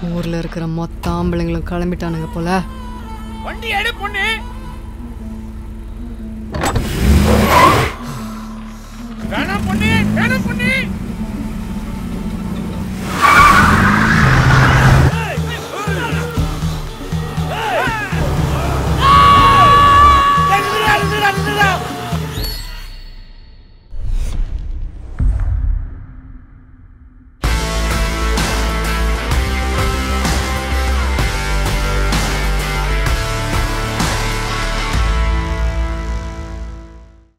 ஊர்ல இருக்கிற மொத்த ஆம்பளைங்களும் கிளம்பிட்டானுங்க போல. வண்டி எடு பொண்ணு.